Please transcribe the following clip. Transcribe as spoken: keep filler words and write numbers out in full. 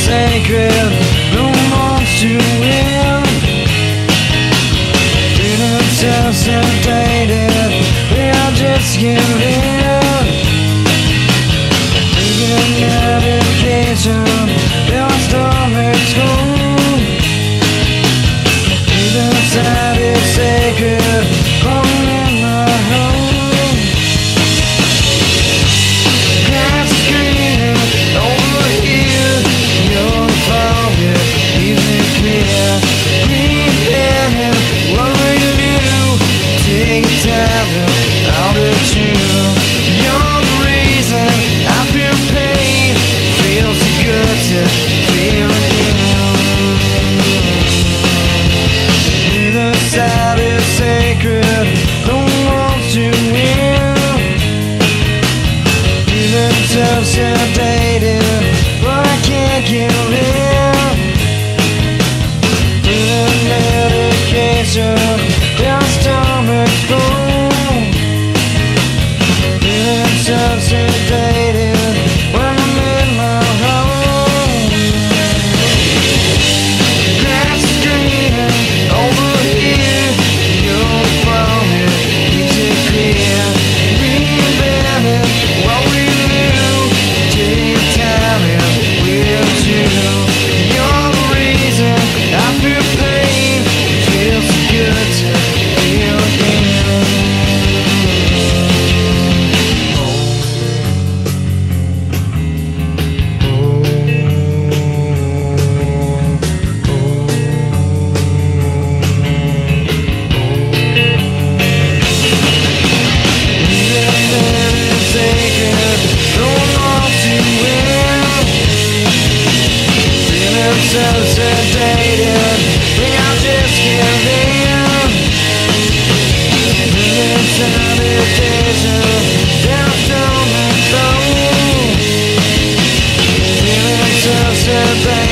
sacred, no wants to win. Feeling self-sedated, we are just giving. Taking medication, your stomach's full. Even inside is sacred, calling in my home. Grass is greening over here, your fire leaves me clear. Green banner, what will you do? Take time to out at you. You're the reason I feel pain. Feels so good to feel again. Either side is sacred, no one wants to win. Even self-sedated, but I can't give in. Feeling medication, your stomach's full. Feeling self-sedated when I'm in my home. Grass is greening over here, you're from here, keeps it clear. Reinventing what we knew, take time and we'll do. You're the reason I feel pain, feels so good to feel again. Self-sedated, we are just giving. Inside meditation, down stomach flow. Feeling self-sedated.